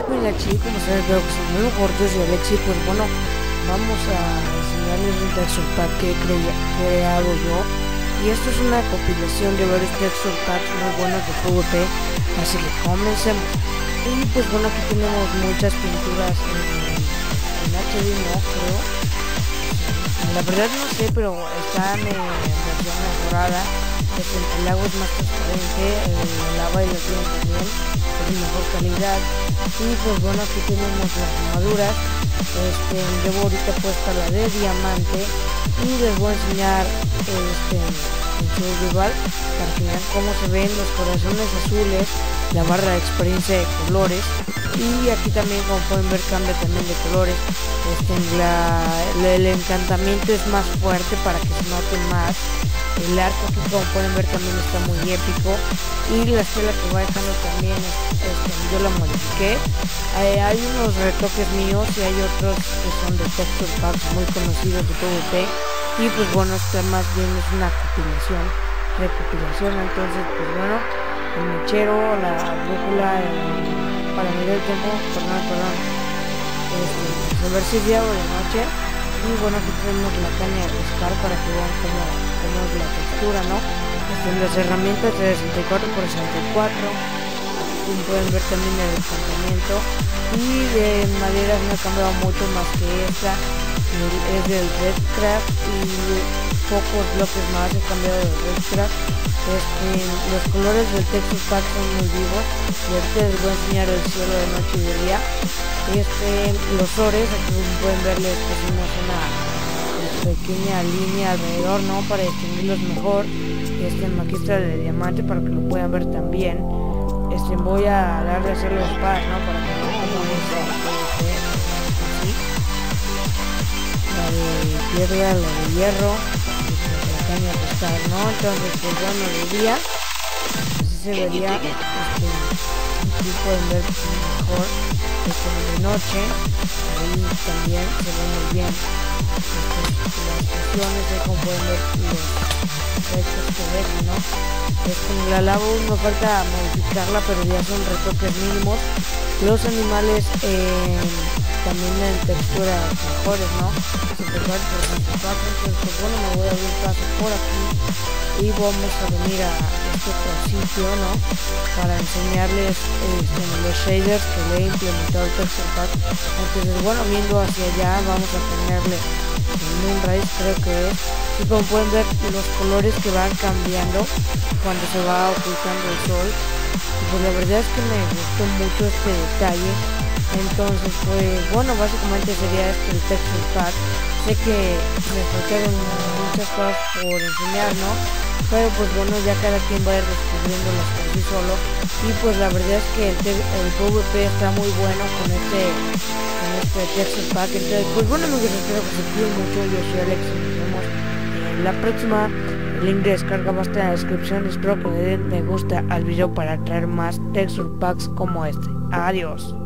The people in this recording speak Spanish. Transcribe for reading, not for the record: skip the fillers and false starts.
aquí, como saben, creo que soy muy mejor, yo soy Alexi. Pues bueno, vamos a enseñarles un texture pack que he creado yo. Y esto es una compilación de varios texture packs muy buenos de PvP, así que comencemos. Y pues bueno, aquí tenemos muchas pinturas en HD, no creo. La verdad no sé, pero están en versión mejorada. El agua es más transparente, el lava y la piel también es de mejor calidad. Y pues bueno, aquí tenemos las armaduras. Llevo ahorita puesta la de diamante y les voy a enseñar el survival para que vean cómo se ven los corazones azules, la barra de experiencia de colores. Y aquí también, como pueden ver, cambia también de colores. El encantamiento es más fuerte para que se note más. El arco aquí, como pueden ver, también está muy épico. Y la estela que va dejando también yo la modifiqué. Hay unos retoques míos y hay otros que son de texture packs muy conocidos de PvP. Y pues bueno, esto más bien es una recopilación. Entonces pues bueno, el mechero, la brújula, para medir el tiempo, perdón, a ver si es día o de noche. Y bueno, aquí tenemos la caña de pescar para que vean cómo es la textura, ¿no? Las herramientas de 64x64, como pueden ver también el encantamiento. Y de maderas no ha cambiado mucho más que esta, es del Redcraft, y pocos bloques más he cambiado del Redcraft. Los colores del texture pack son muy vivos, y ahorita les voy a enseñar el cielo de noche y de día. Los ores, aquí pueden verles, pusimos una pequeña línea alrededor, ¿no? Para distinguirlos mejor. Maquista de diamante para que lo puedan ver también. Voy a darle a hacer los espadas, ¿no? Para que vean cómo es así. La de piedra, la de hierro, la caña de pescar, ¿no? Entonces pues bueno, de día así se vería. Aquí pueden ver mejor. De noche, ahí también se ve muy bien las cuestiones, como pueden ver los efectos que ven, ¿no? La lava me falta modificarla, pero ya son retoques mínimos. Los animales también en texturas mejores, ¿no? 64 por 64. Entonces pues bueno, me voy a abrir paso por aquí y vamos a venir a este otro sitio, ¿no? Para enseñarles los shaders que le he implementado el texture pack. Entonces bueno, viendo hacia allá, vamos a ponerle el Moonrise, creo que es. Y como pueden ver, los colores que van cambiando cuando se va ocultando el sol. Y pues la verdad es que me gustó mucho este detalle. Entonces pues bueno, básicamente sería el texture pack. Sé que me faltaron muchas cosas por enseñar, ¿no? Pero pues bueno, ya cada quien va a ir descubriéndolas por sí solo. Y pues la verdad es que el PvP está muy bueno con este texture pack. Entonces pues bueno, amigos, espero que se cuiden mucho. Yo soy Alex y nos vemos en la próxima. El link de descarga va a estar en la descripción. Espero que le den me gusta al video para traer más texture packs como este. Adiós.